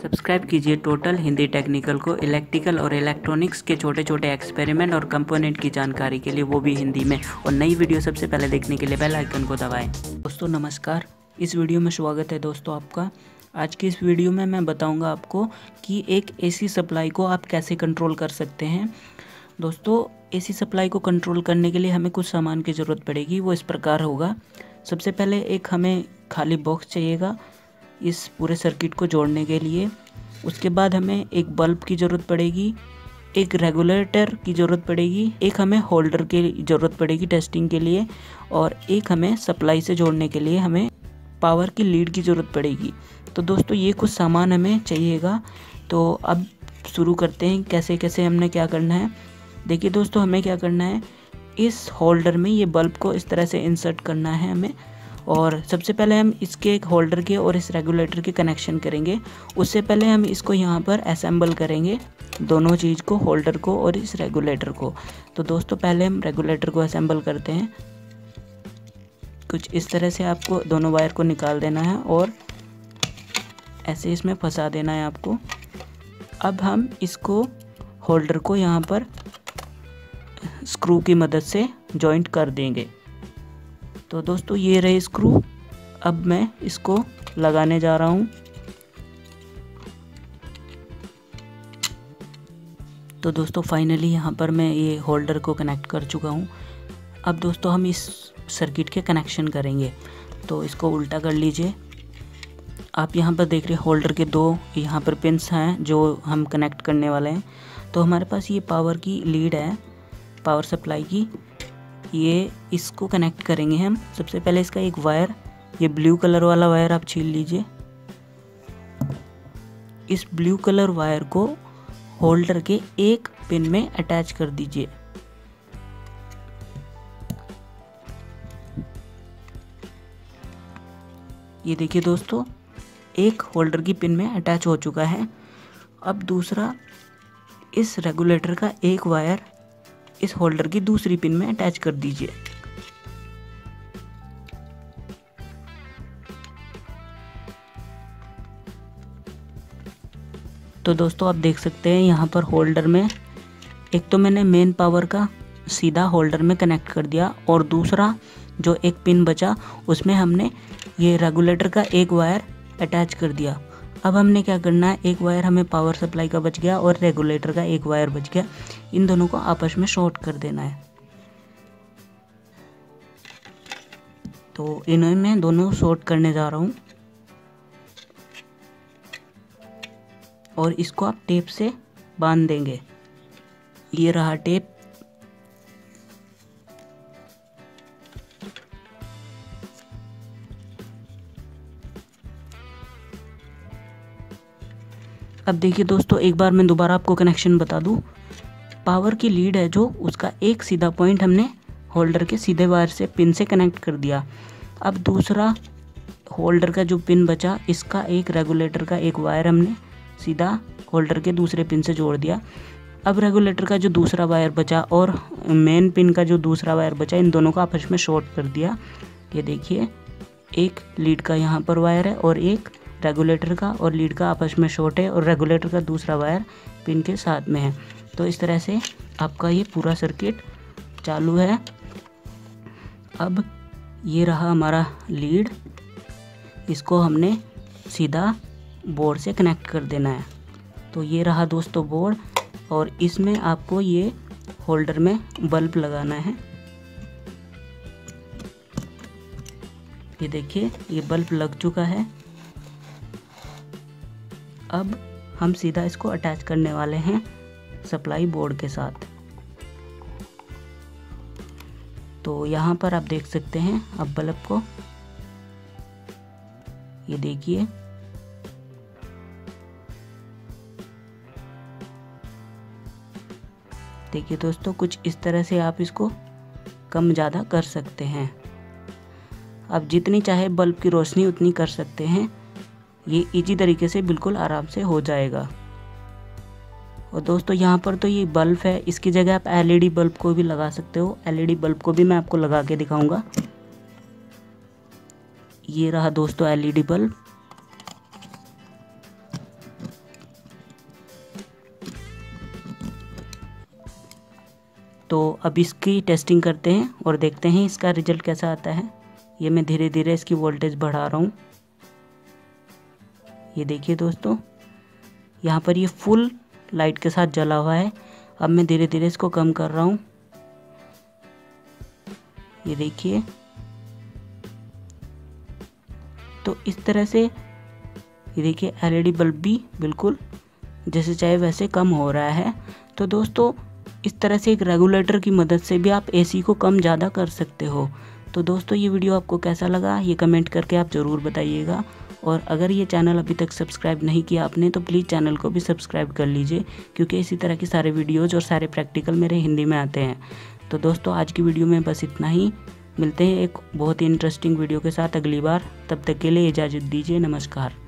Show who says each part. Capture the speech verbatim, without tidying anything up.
Speaker 1: Subscribe कीजिए total Hindi technical को electrical और इलेक्ट्रॉनिक्स के छोटे छोटे एक्सपेरिमेंट और कंपोनेंट की जानकारी के लिए, वो भी हिंदी में। और नई वीडियो सबसे पहले देखने के लिए बेल आइकन को दबाएं। दोस्तों नमस्कार, इस वीडियो में स्वागत है दोस्तों आपका। आज की इस वीडियो में मैं बताऊंगा आपको कि एक एसी सप्लाई को आप कैसे कंट्रोल कर सकते हैं। दोस्तों एसी सप्लाई को कंट्रोल करने के लिए हमें कुछ सामान की ज़रूरत पड़ेगी, वो इस प्रकार होगा। सबसे पहले एक हमें खाली बॉक्स चाहिएगा इस पूरे सर्किट को जोड़ने के लिए। उसके बाद हमें एक बल्ब की ज़रूरत पड़ेगी, एक रेगुलेटर की ज़रूरत पड़ेगी, एक हमें होल्डर की ज़रूरत पड़ेगी टेस्टिंग के लिए, और एक हमें सप्लाई से जोड़ने के लिए हमें पावर की लीड की ज़रूरत पड़ेगी। तो दोस्तों ये कुछ सामान हमें चाहिएगा। तो अब शुरू करते हैं कैसे कैसे हमने क्या करना है। देखिए दोस्तों, हमें क्या करना है, इस होल्डर में ये बल्ब को इस तरह से इंसर्ट करना है हमें। और सबसे पहले हम इसके एक होल्डर के और इस रेगुलेटर के कनेक्शन करेंगे। उससे पहले हम इसको यहाँ पर असेंबल करेंगे, दोनों चीज़ को, होल्डर को और इस रेगुलेटर को। तो दोस्तों पहले हम रेगुलेटर को असेंबल करते हैं। कुछ इस तरह से आपको दोनों वायर को निकाल देना है और ऐसे इसमें फंसा देना है आपको। अब हम इसको होल्डर को यहाँ पर स्क्रू की मदद से जॉइंट कर देंगे। तो दोस्तों ये रहे स्क्रू। अब मैं इसको लगाने जा रहा हूँ। तो दोस्तों फाइनली यहाँ पर मैं ये होल्डर को कनेक्ट कर चुका हूँ। अब दोस्तों हम इस सर्किट के कनेक्शन करेंगे। तो इसको उल्टा कर लीजिए। आप यहाँ पर देख रहे हैं होल्डर के दो यहाँ पर पिंस हैं जो हम कनेक्ट करने वाले हैं। तो हमारे पास ये पावर की लीड है, पावर सप्लाई की, ये इसको कनेक्ट करेंगे हम। सबसे पहले इसका एक वायर, ये ब्लू कलर वाला वायर आप छील लीजिए। इस ब्लू कलर वायर को होल्डर के एक पिन में अटैच कर दीजिए। ये देखिए दोस्तों, एक होल्डर की पिन में अटैच हो चुका है। अब दूसरा, इस रेगुलेटर का एक वायर इस होल्डर की दूसरी पिन में अटैच कर दीजिए। तो दोस्तों आप देख सकते हैं यहाँ पर होल्डर में एक तो मैंने मेन पावर का सीधा होल्डर में कनेक्ट कर दिया, और दूसरा जो एक पिन बचा उसमें हमने ये रेगुलेटर का एक वायर अटैच कर दिया। अब हमने क्या करना है, एक वायर हमें पावर सप्लाई का बच गया और रेगुलेटर का एक वायर बच गया। इन दोनों को आपस में शॉर्ट कर देना है। तो इन्हें मैं दोनों शॉर्ट करने जा रहा हूँ और इसको आप टेप से बांध देंगे। ये रहा टेप। अब देखिए दोस्तों, एक बार मैं दोबारा आपको कनेक्शन बता दूं। पावर की लीड है जो, उसका एक सीधा पॉइंट हमने होल्डर के सीधे वायर से पिन से कनेक्ट कर दिया। अब दूसरा होल्डर का जो पिन बचा, इसका एक रेगुलेटर का एक वायर हमने सीधा होल्डर के दूसरे पिन से जोड़ दिया। अब रेगुलेटर का जो दूसरा वायर बचा और मेन पिन का जो दूसरा वायर बचा, इन दोनों को आपस में शॉर्ट कर दिया। ये देखिए, एक लीड का यहाँ पर वायर है और एक रेगुलेटर का और लीड का आपस में शॉर्ट है, और रेगुलेटर का दूसरा वायर पिन के साथ में है। तो इस तरह से आपका ये पूरा सर्किट चालू है। अब ये रहा हमारा लीड, इसको हमने सीधा बोर्ड से कनेक्ट कर देना है। तो ये रहा दोस्तों बोर्ड, और इसमें आपको ये होल्डर में बल्ब लगाना है। ये देखिए, ये बल्ब लग चुका है। अब हम सीधा इसको अटैच करने वाले हैं सप्लाई बोर्ड के साथ। तो यहाँ पर आप देख सकते हैं अब बल्ब को, ये देखिए। देखिए दोस्तों, कुछ इस तरह से आप इसको कम ज़्यादा कर सकते हैं। आप जितनी चाहे बल्ब की रोशनी उतनी कर सकते हैं। ये इजी तरीके से बिल्कुल आराम से हो जाएगा। और दोस्तों यहाँ पर तो ये बल्ब है, इसकी जगह आप एलईडी बल्ब को भी लगा सकते हो। एलईडी बल्ब को भी मैं आपको लगा के दिखाऊंगा। ये रहा दोस्तों एलईडी बल्ब। तो अब इसकी टेस्टिंग करते हैं और देखते हैं इसका रिजल्ट कैसा आता है। ये मैं धीरे धीरे इसकी वोल्टेज बढ़ा रहा हूँ। ये देखिए दोस्तों, यहाँ पर ये फुल लाइट के साथ जला हुआ है। अब मैं धीरे धीरे इसको कम कर रहा हूँ। ये देखिए, तो इस तरह से ये देखिए एलईडी बल्ब भी बिल्कुल जैसे चाहे वैसे कम हो रहा है। तो दोस्तों, इस तरह से एक रेगुलेटर की मदद से भी आप एसी को कम ज़्यादा कर सकते हो। तो दोस्तों, ये वीडियो आपको कैसा लगा ये कमेंट करके आप ज़रूर बताइएगा। और अगर ये चैनल अभी तक सब्सक्राइब नहीं किया आपने तो प्लीज़ चैनल को भी सब्सक्राइब कर लीजिए, क्योंकि इसी तरह के सारे वीडियोज़ और सारे प्रैक्टिकल मेरे हिंदी में आते हैं। तो दोस्तों, आज की वीडियो में बस इतना ही। मिलते हैं एक बहुत ही इंटरेस्टिंग वीडियो के साथ अगली बार। तब तक के लिए इजाज़त दीजिए। नमस्कार।